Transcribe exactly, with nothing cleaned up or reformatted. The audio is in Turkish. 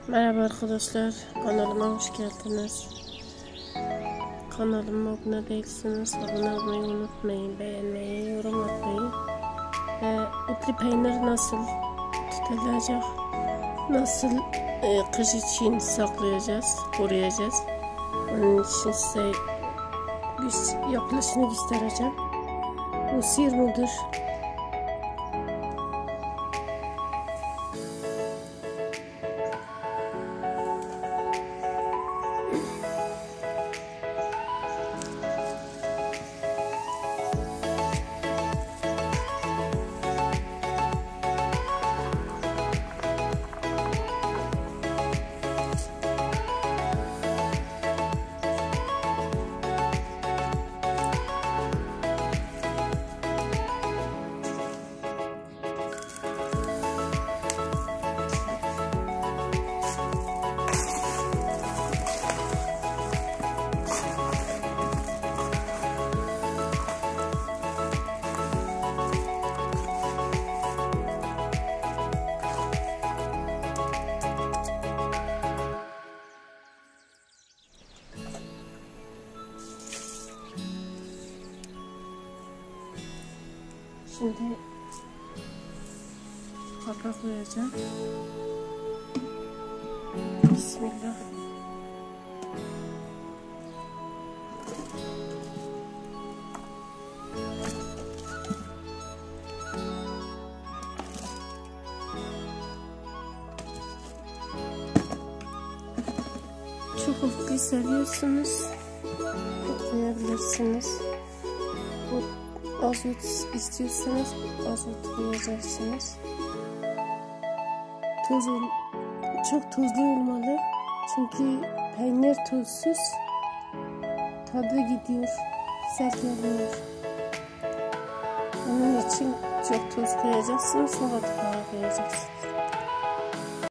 Merhaba arkadaşlar, kanalıma hoş geldiniz. Kanalıma abone değilseniz abone olmayı unutmayın, beğenmeyi, yorum atmayı. Ee, otlu peynir nasıl tutulacak, nasıl e, kış için saklayacağız, koruyacağız. Onun için size yapılışını göstereceğim. Bu sirmudur. Şimdi kapak koyacağım. Bismillah. Çok otlu seviyorsunuz, koyabilirsiniz. Azot istiyorsanız azot koyacaksınız. Toz, çok tuzlu olmalı. Çünkü peynir tuzsuz tadı gidiyor, sert oluyor. Onun için çok tuz koyacaksınız, sonra da koyacaksınız.